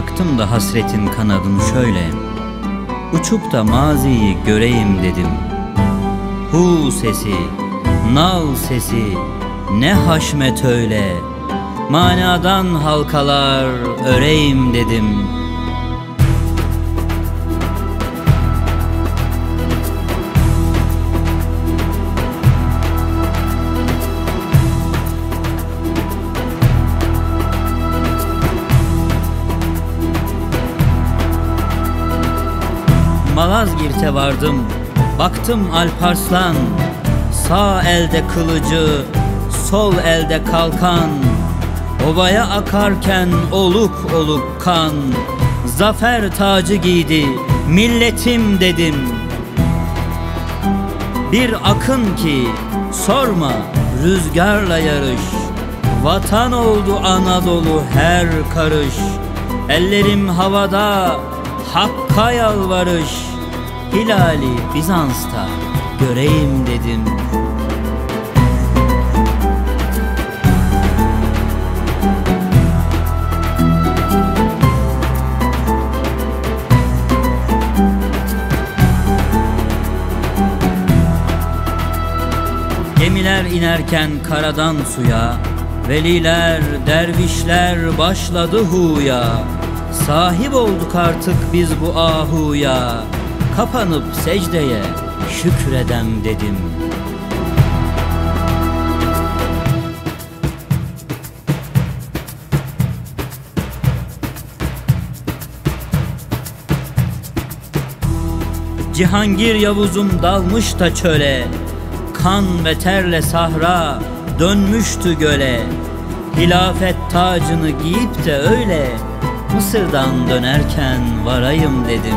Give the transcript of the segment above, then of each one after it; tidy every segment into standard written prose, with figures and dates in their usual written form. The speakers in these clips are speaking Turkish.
Yaktım da hasretin kanadını şöyle, uçup da maziyi göreyim dedim. Hu sesi, nal sesi, ne haşmet öyle, manadan halkalar öreyim dedim. Malazgirt'e vardım, baktım Alparslan, sağ elde kılıcı, sol elde kalkan, ovaya akarken oluk oluk kan, zafer tacı giydi, milletim dedim. Bir akın ki sorma, rüzgarla yarış, vatan oldu Anadolu her karış. Ellerim havada, Hakk'a yalvarış, hilali Bizans'ta göreyim dedim. Gemiler inerken karadan suya, veliler, dervişler başladı huya. Sahip olduk artık biz bu ahuya, kapanıp secdeye şükredem dedim. Cihangir Yavuz'um dalmış da çöle, kan ve terle sahra dönmüştü göle. Hilafet tacını giyip de öyle Mısır'dan dönerken varayım dedim.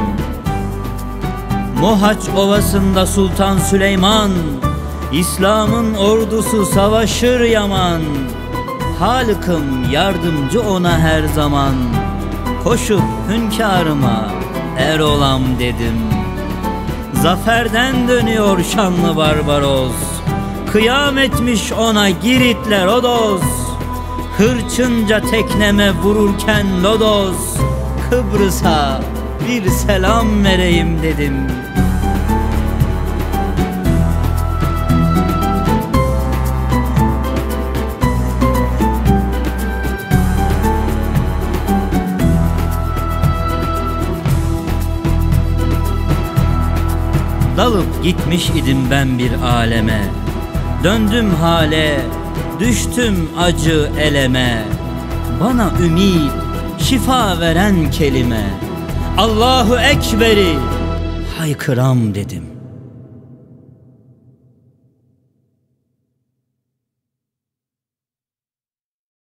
Mohaç Ovası'nda Sultan Süleyman, İslam'ın ordusu savaşır yaman. Halık'ım yardımcı ona her zaman, koşup hünkârıma er olam dedim. Zaferden dönüyor şanlı Barbaros, kıyam etmiş ona Girit'le Rodos. Hırçınca tekneme vururken Lodos, Kıbrıs'a bir selam vereyim dedim. Dalıp gitmiş idim ben bir aleme, döndüm hale, düştüm acı eleme. Bana ümit, şifa veren kelime, Allahu Ekber'i haykıram dedim.